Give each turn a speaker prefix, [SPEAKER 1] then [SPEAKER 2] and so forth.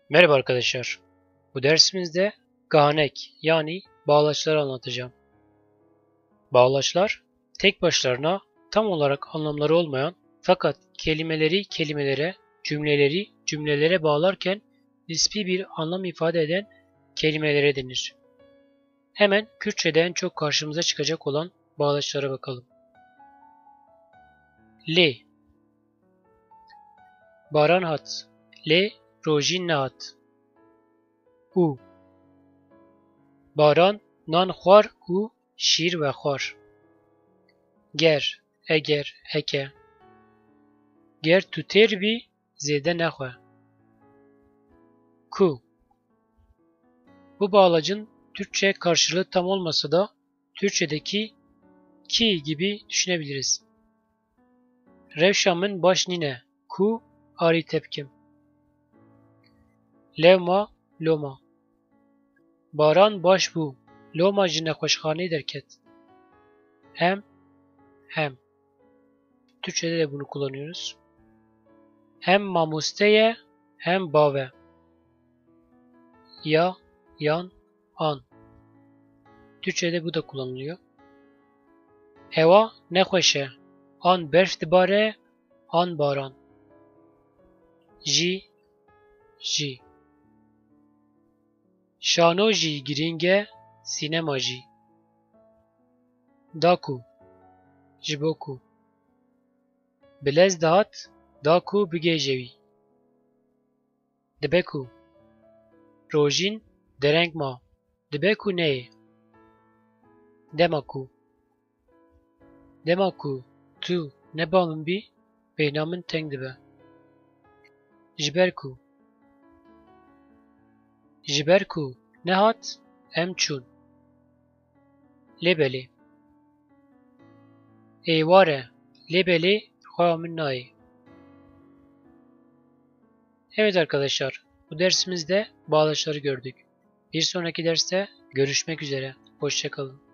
[SPEAKER 1] Merhaba arkadaşlar. Bu dersimizde ganek yani bağlaçları anlatacağım. Bağlaçlar tek başlarına tam olarak anlamları olmayan fakat kelimeleri kelimelere, cümleleri cümlelere bağlarken nispi bir anlam ifade eden kelimelere denir. Hemen Kürtçe'de en çok karşımıza çıkacak olan bağlaçlara bakalım. Le, baran hat, le rojin nehat. U, baran nan xwar û şîr vexwar. Ger, eger, heke. Ger tu têr bî zêde nexwe. Ku. Bu bağlacın Türkçe karşılığı tam olmasa da Türkçedeki ki gibi düşünebiliriz. Revşa min baş nîne. Ku arî tepkim. Levma, loma. Baran baş bû. Loma ji nexweşxaneyê derket. Hem. Türkçede de bunu kullanıyoruz. Hem mamosteye hem bave. Ya, yan, an. Türkçede bu da kullanılıyor. Heva nexweş e. An berf dibare, an baran. Jî. Şano jî girîng e, sînema jî. Daku. Ji bo ku. Bilez dihat, daku bigêje wî. Dibe ku. Rojîn dereng ma. Dibe ku neyê. Dema ku tu neba min bî, bêhna min teng dibe. Ji ber ku nehat, em çûn. Lêbelê. Êvar e, lêbelê xweha min nayê. Evet arkadaşlar, bu dersimizde bağlaçları gördük. Bir sonraki derste görüşmek üzere. Hoşça kalın.